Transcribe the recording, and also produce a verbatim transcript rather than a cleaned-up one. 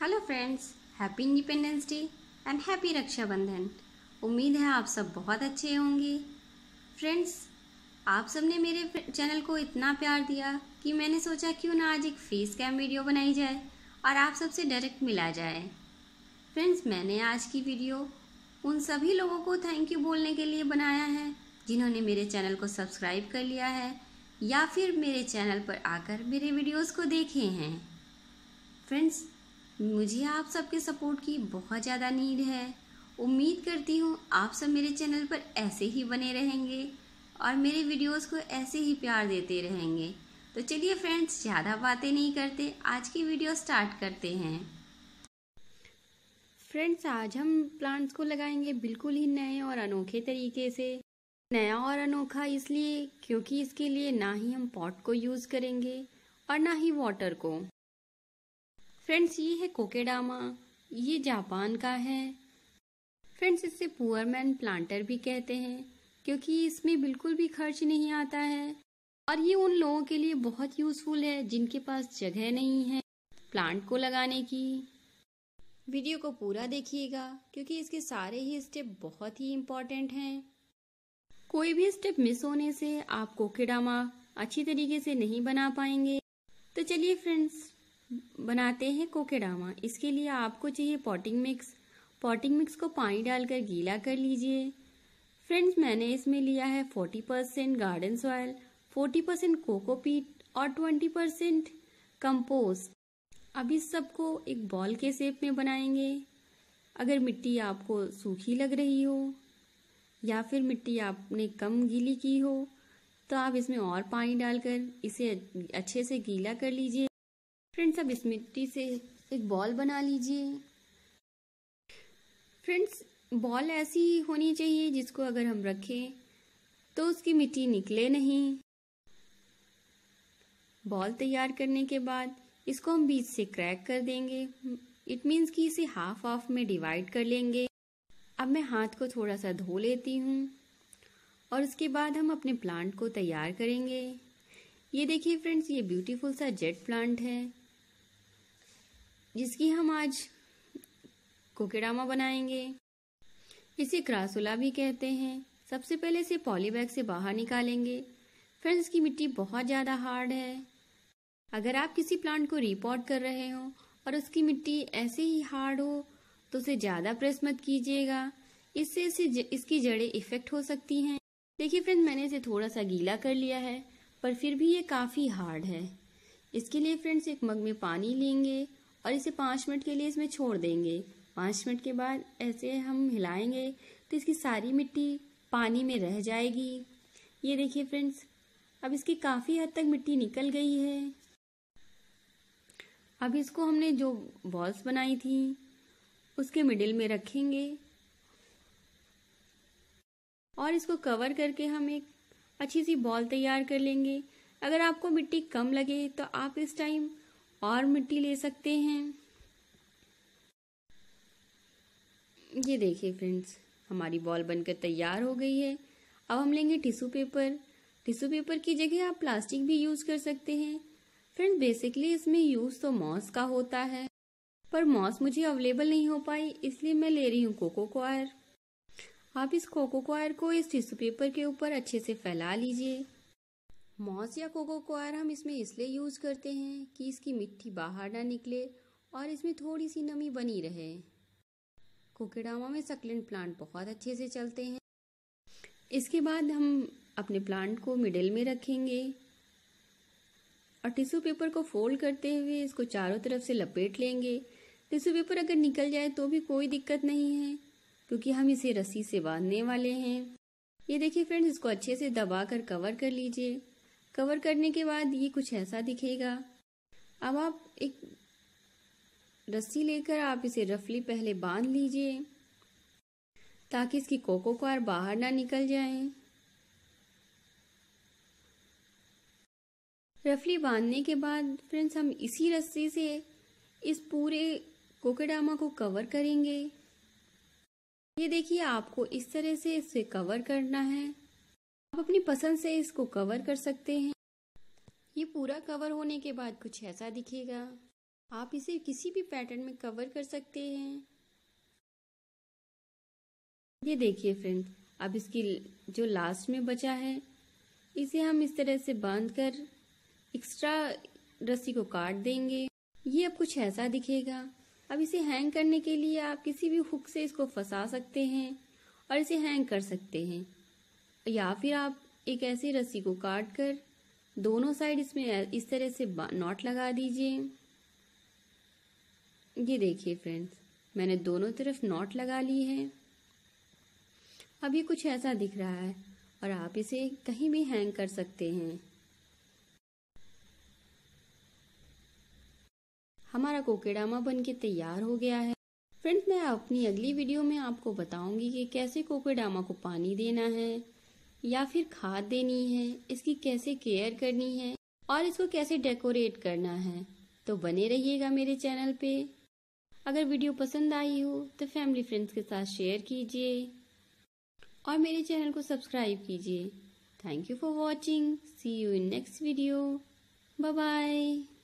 Hello friends, happy independence day and happy Raksha Bandhan. उम्मीद है आप सब बहुत अच्छे होंगे। फ्रेंड्स, आप सब ने मेरे चैनल को इतना प्यार दिया कि मैंने सोचा क्यों ना आज एक फेस कैम वीडियो बनाई जाए और आप सबसे डायरेक्ट मिला जाए। फ्रेंड्स, मैंने आज की वीडियो उन सभी लोगों को थैंक यू बोलने के लिए बनाया है जिन्होंने मेरे चैनल को सब्सक्राइब कर लिया है या फिर मेरे चैनल पर आकर मेरे वीडियोस को देखे हैं। फ्रेंड्स, मुझे आप सबके सपोर्ट की बहुत ज़्यादा नीड है। उम्मीद करती हूँ आप सब मेरे चैनल पर ऐसे ही बने रहेंगे और मेरे वीडियोस को ऐसे ही प्यार देते रहेंगे। तो चलिए फ्रेंड्स, ज़्यादा बातें नहीं करते, आज की वीडियो स्टार्ट करते हैं। फ्रेंड्स, आज हम प्लांट्स को लगाएंगे बिल्कुल ही नए और अनोखे तरीके से। नया और अनोखा इसलिए क्योंकि इसके लिए ना ही हम पॉट को यूज़ करेंगे और ना ही वाटर को। फ्रेंड्स, ये है कोकेडामा, ये जापान का है। फ्रेंड्स, इसे पुअर मैन प्लांटर भी कहते हैं क्योंकि इसमें बिल्कुल भी खर्च नहीं आता है और ये उन लोगों के लिए बहुत यूजफुल है जिनके पास जगह नहीं है प्लांट को लगाने की। वीडियो को पूरा देखिएगा क्योंकि इसके सारे ही स्टेप बहुत ही इम्पोर्टेंट हैं। कोई भी स्टेप मिस होने से आप कोकेडामा अच्छी तरीके से नहीं बना पाएंगे। तो चलिए फ्रेंड्स, बनाते हैं कोकेडामा। इसके लिए आपको चाहिए पॉटिंग मिक्स। पॉटिंग मिक्स को पानी डालकर गीला कर लीजिए। फ्रेंड्स, मैंने इसमें लिया है चालीस परसेंट गार्डन सॉइल, चालीस परसेंट कोकोपीट और बीस परसेंट कंपोस्ट। अब इस सबको एक बॉल के शेप में बनाएंगे। अगर मिट्टी आपको सूखी लग रही हो या फिर मिट्टी आपने कम गीली की हो तो आप इसमें और पानी डालकर इसे अच्छे से गीला कर लीजिए। फ्रेंड्स, अब इस मिट्टी से एक बॉल बना लीजिए। फ्रेंड्स, बॉल ऐसी होनी चाहिए जिसको अगर हम रखें तो उसकी मिट्टी निकले नहीं। बॉल तैयार करने के बाद इसको हम बीच से क्रैक कर देंगे। इट मीन्स कि इसे हाफ हाफ में डिवाइड कर लेंगे। अब मैं हाथ को थोड़ा सा धो लेती हूँ और उसके बाद हम अपने प्लांट को तैयार करेंगे। ये देखिए फ्रेंड्स, ये ब्यूटीफुल सा जेट प्लांट है जिसकी हम आज कोकेडामा बनाएंगे। इसे क्रासुला भी कहते हैं। सबसे पहले इसे पॉली बैग से बाहर निकालेंगे। फ्रेंड्स, की मिट्टी बहुत ज़्यादा हार्ड है। अगर आप किसी प्लांट को रीपॉट कर रहे हो और उसकी मिट्टी ऐसे ही हार्ड हो तो उसे ज़्यादा प्रेस मत कीजिएगा, इससे इसे इसकी जड़ें इफेक्ट हो सकती हैं। देखिए फ्रेंड्स, मैंने इसे थोड़ा सा गीला कर लिया है पर फिर भी ये काफ़ी हार्ड है। इसके लिए फ्रेंड्स एक मग में पानी लेंगे और इसे पाँच मिनट के लिए इसमें छोड़ देंगे। पाँच मिनट के बाद ऐसे हम हिलाएंगे तो इसकी सारी मिट्टी पानी में रह जाएगी। ये देखिए फ्रेंड्स, अब इसकी काफ़ी हद तक मिट्टी निकल गई है। अब इसको हमने जो बॉल्स बनाई थी उसके मिडिल में रखेंगे और इसको कवर करके हम एक अच्छी सी बॉल तैयार कर लेंगे। अगर आपको मिट्टी कम लगे तो आप इस टाइम और मिट्टी ले सकते हैं। ये देखिए फ्रेंड्स, हमारी बॉल बनकर तैयार हो गई है। अब हम लेंगे टिश्यू पेपर। टिश्यू पेपर की जगह आप प्लास्टिक भी यूज़ कर सकते हैं। फ्रेंड्स, बेसिकली इसमें यूज़ तो मॉस का होता है पर मॉस मुझे अवेलेबल नहीं हो पाई, इसलिए मैं ले रही हूँ कोको कॉयर। आप इस कोको कॉयर को इस टिश्यू पेपर के ऊपर अच्छे से फैला लीजिए। मॉस या कोको कॉयर हम इसमें इसलिए यूज़ करते हैं कि इसकी मिट्टी बाहर ना निकले और इसमें थोड़ी सी नमी बनी रहे। कोकेडामा में सक्लेंट प्लांट बहुत अच्छे से चलते हैं। इसके बाद हम अपने प्लांट को मिडिल में रखेंगे और टिश्यू पेपर को फोल्ड करते हुए इसको चारों तरफ से लपेट लेंगे। टिश्यू पेपर अगर निकल जाए तो भी कोई दिक्कत नहीं है क्योंकि हम इसे रस्सी से बांधने वाले हैं। ये देखिए फ्रेंड्स, इसको अच्छे से दबाकर कवर कर लीजिए। कवर करने के बाद ये कुछ ऐसा दिखेगा। अब आप एक रस्सी लेकर आप इसे रफली पहले बांध लीजिए ताकि इसकी कोको कॉयर बाहर ना निकल जाए। रफली बांधने के बाद फ्रेंड्स, हम इसी रस्सी से इस पूरे कोकेडामा को कवर करेंगे। ये देखिए, आपको इस तरह से इसे कवर करना है। आप अपनी पसंद से इसको कवर कर सकते हैं। ये पूरा कवर होने के बाद कुछ ऐसा दिखेगा। आप इसे किसी भी पैटर्न में कवर कर सकते हैं। ये देखिए फ्रेंड्स, अब इसकी जो लास्ट में बचा है इसे हम इस तरह से बांध कर एक्स्ट्रा रस्सी को काट देंगे। ये अब कुछ ऐसा दिखेगा। अब इसे हैंग करने के लिए आप किसी भी हुक से इसको फंसा सकते हैं और इसे हैंग कर सकते हैं, या फिर आप एक ऐसी रस्सी को काट कर दोनों साइड इसमें इस तरह से नॉट लगा दीजिए। ये देखिए फ्रेंड्स, मैंने दोनों तरफ नॉट लगा ली है। अब ये कुछ ऐसा दिख रहा है और आप इसे कहीं भी हैंग कर सकते हैं। हमारा कोकेडामा बनके तैयार हो गया है। फ्रेंड्स, मैं अपनी अगली वीडियो में आपको बताऊंगी कि कैसे कोकेडामा को पानी देना है या फिर खाद देनी है, इसकी कैसे केयर करनी है और इसको कैसे डेकोरेट करना है। तो बने रहिएगा मेरे चैनल पे। अगर वीडियो पसंद आई हो तो फैमिली फ्रेंड्स के साथ शेयर कीजिए और मेरे चैनल को सब्सक्राइब कीजिए। Thank you for watching. See you in next video. Bye bye.